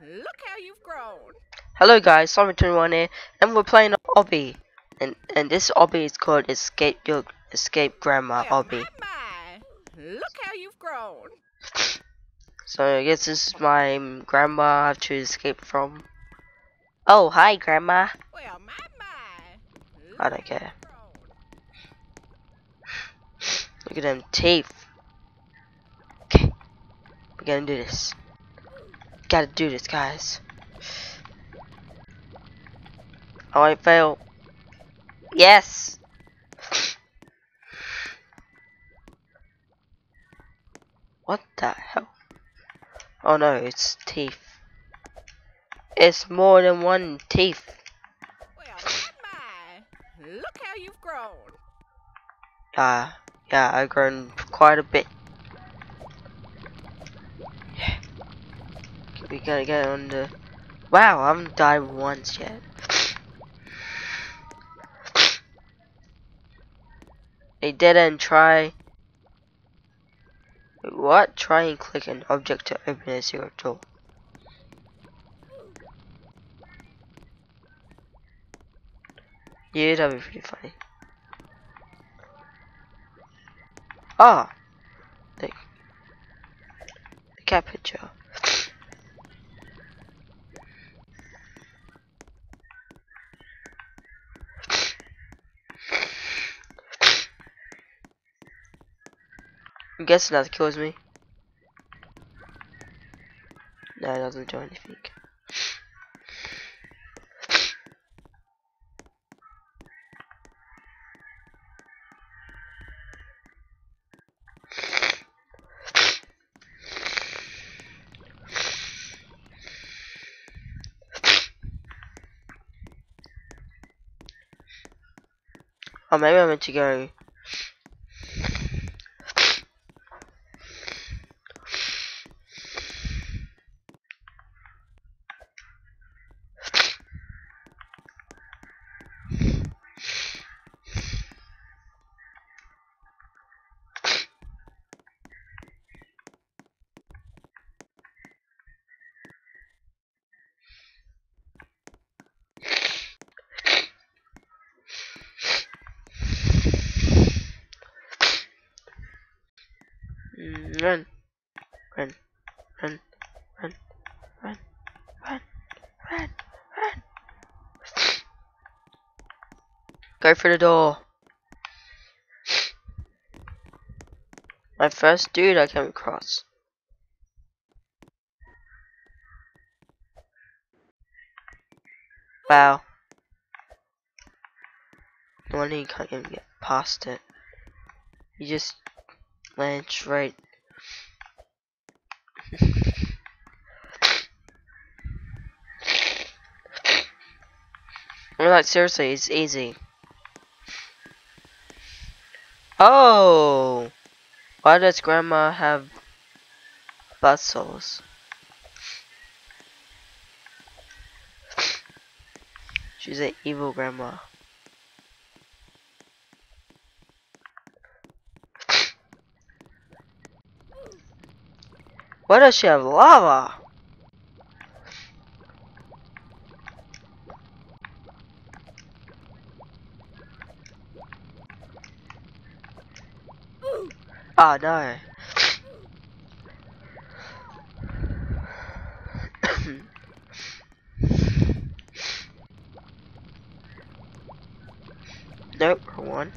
Look how you've grown. Hello guys, Simon21 here, and we're playing obby, and this obby is called Escape Grandma Well, obby. my. Look how you've grown. So I guess this is my grandma I have to escape from. Oh, hi grandma. Well, my. I Look don't how care. you've grown. Look at them teeth. Okay, we're gonna do this. Gotta do this, guys. Oh, I fail. Yes. What the hell? Oh no, it's teeth. It's more than one teeth. Well, my. Look how you've grown. Yeah, I've grown quite a bit. Yeah. We gotta get on the. Wow, I haven't died once yet. A dead end try. Wait, what? Try and click an object to open a secret door. Yeah, that'd be pretty funny. Ah, the cat picture. I'm guessing that kills me. No, it doesn't do anything. Oh, maybe I meant to go. Run, run, run, run, run, run, run, run. Go for the door. My first dude I came across. Wow. No wonder you can't even get past it. You just land straight. I mean, like, seriously, it's easy. Oh! Why does grandma have buzzsaws? She's an evil grandma. Why does she have lava? Oh no. Nope, wrong one.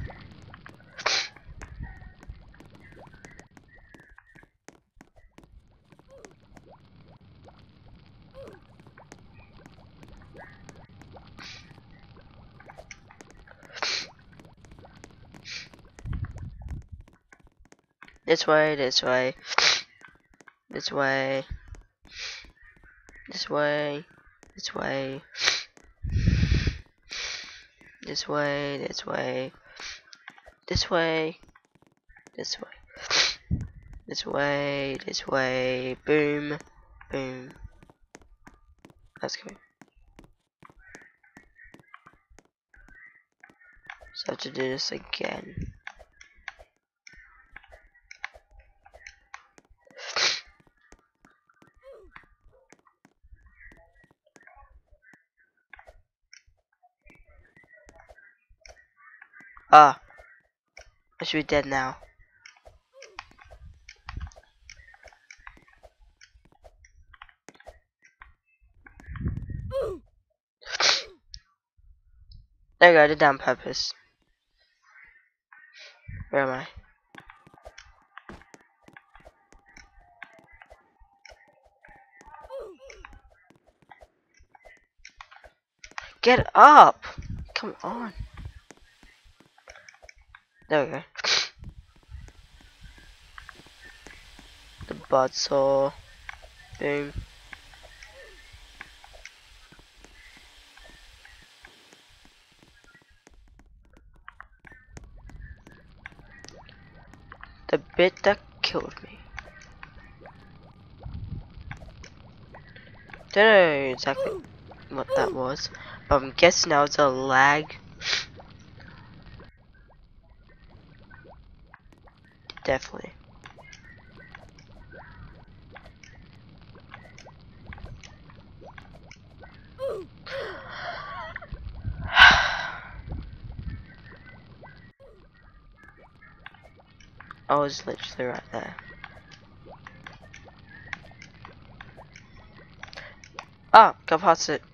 This way, this way, this way, this way, this way, this way, this way, this way, this way, this way, this way, boom, boom. Let's go. So I have to do this again. Ah, I should be dead now. There you go, I did that on purpose. Where am I? Get up! Come on. There we go. The buzzsaw. Boom. The bit that killed me. Don't know exactly what that was. I'm guessing that was a lag. Definitely. I was literally right there. Ah, got past it.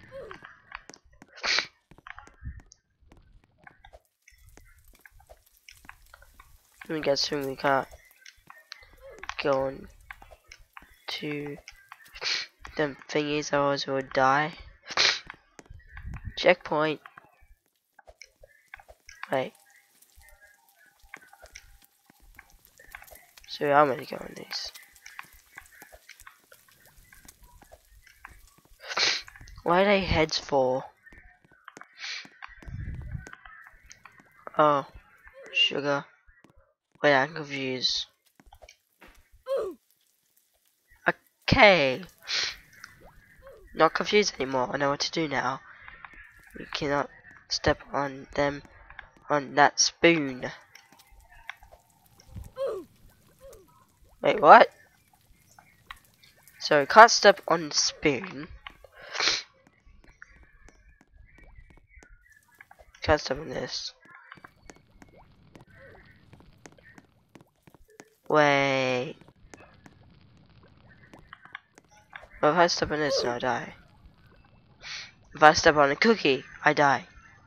Let me guess whom we can't go on to them thingies, otherwise we would die. Checkpoint. Wait. So I'm gonna go on these. Why are they heads for? Oh, sugar. Wait, I'm confused. Okay. Not confused anymore. I know what to do now. We cannot step on them on that spoon. Wait, what? So, can't step on the spoon. Can't step on this. Wait. Well, if I step on this, then I die. If I step on a cookie, I die.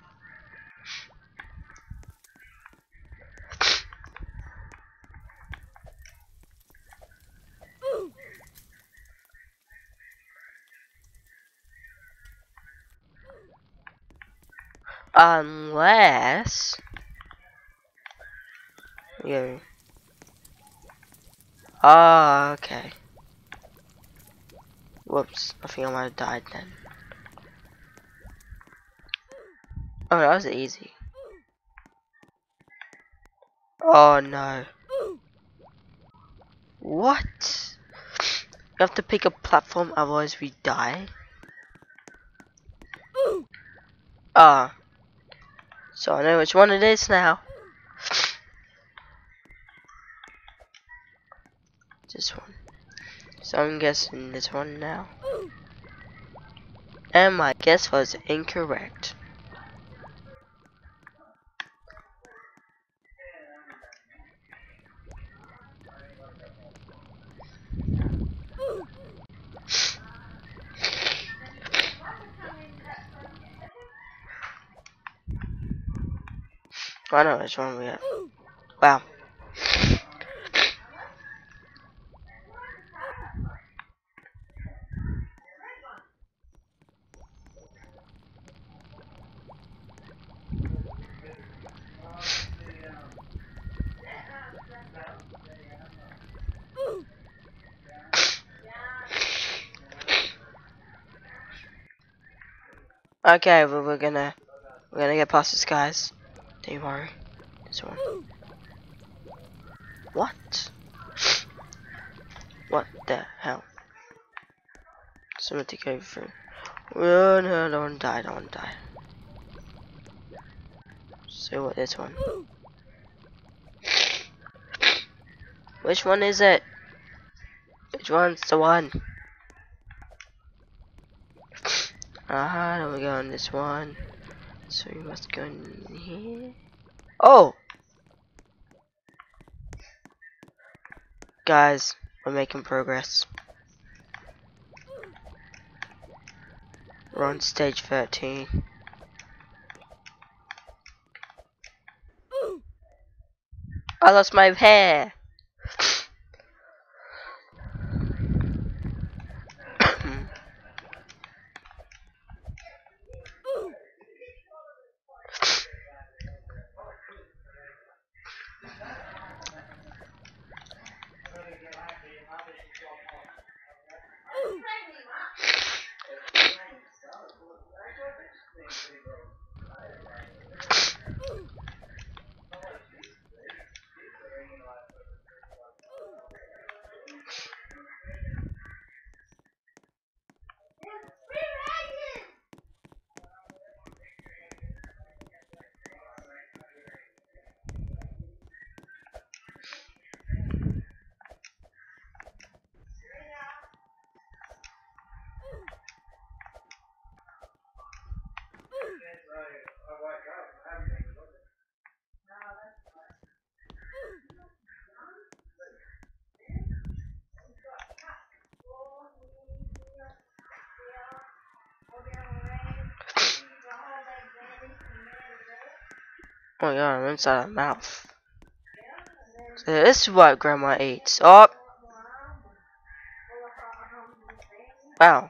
Unless... Yeah. Oh, okay. Whoops, I think I might have died then. Oh, that was easy. Oh no. What? You have to pick a platform, otherwise we die? Ah. So I know which one it is now. This one. So I'm guessing this one now. And my guess was incorrect. I know which one we have. Wow. Okay, well, we're gonna get past this, guys. Don't worry. This one. What? What the hell? Someone to go through. Oh no, don't die, don't die. So what, this one? Which one is it? Which one's the one? Then we go on this one. So we must go in here. Oh! Guys, we're making progress. We're on stage 13. I lost my hair! Oh my god, I'm inside her mouth. So this is what Grandma eats. Oh! Wow.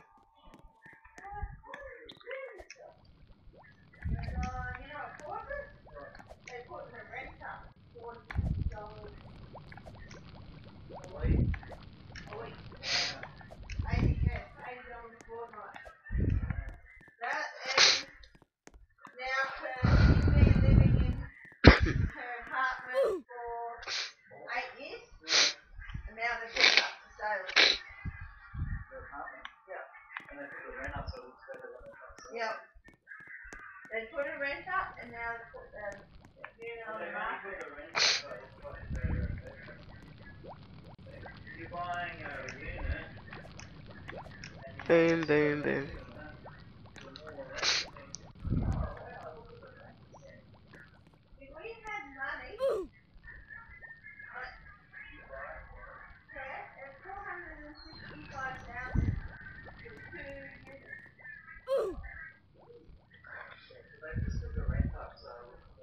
Yep. They put a rent up and now they put the unit on the market. You're buying a unit. Boom, boom, boom. If we had money, it's 465,000 for 2 units. They just took the rent up, so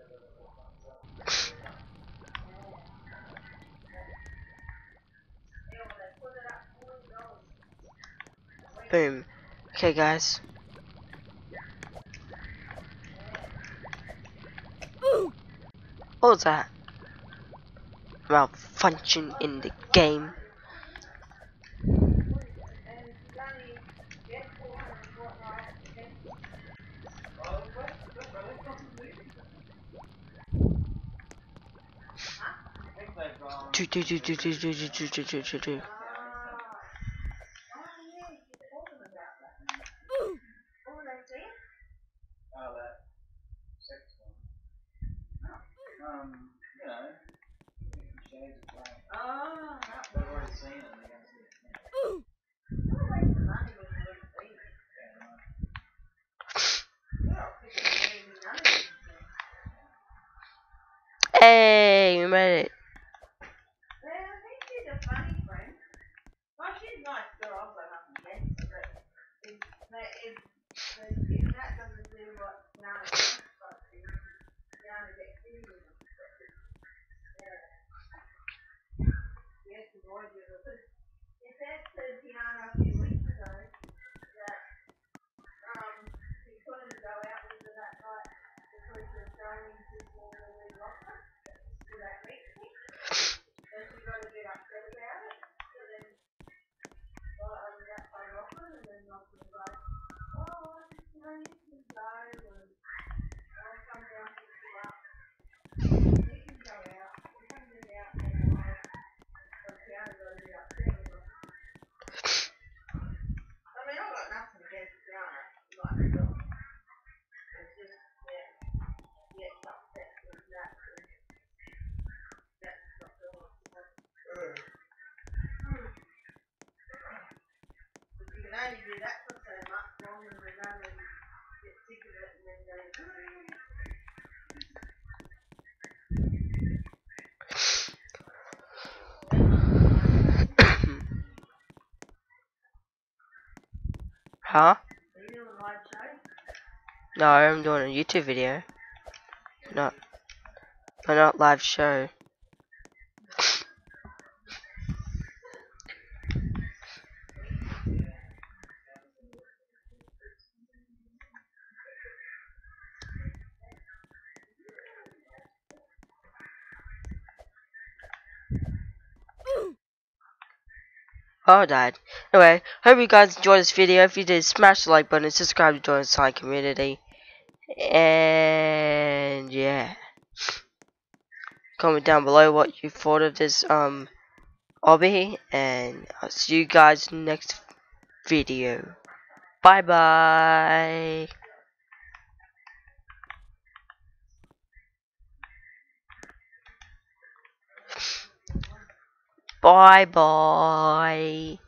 they put it up $40. Boom. Okay, guys. What was that? Malfunction in the game. Do. You know, shades of black. Oh, they've already seen it. They're going to see it. What a waste of money when you look at these. Hey, we made it. Well, I think she's a funny friend. Well, she's a nice girl, I've got nothing against her, but if that doesn't do what Nana wants, but Nana gets in with them. Yes, the boy did it. It said to Tiana a few weeks ago that he couldn't go out with her that night because he was going to formally lock her for that week thing. So she got a bit upset about it. So then that I locked her and then Malcolm was like, oh, you know, you can go and I'll come down to pick you up. You can go out. You can get out and so Tiana got a bit upset with her. I mean, I've got nothing against Tiana, like at all. It's just, gets upset with that. That's not good. But you can only do that for so much longer than only get sick of it and then go, Huh? Are you doing a live show? No, I'm doing a YouTube video. Not, but not live show. Oh, I died. Anyway, hope you guys enjoyed this video. If you did, smash the like button and subscribe to join the Sonic community. And yeah, comment down below what you thought of this obby, and I'll see you guys next video. Bye bye. Bye bye.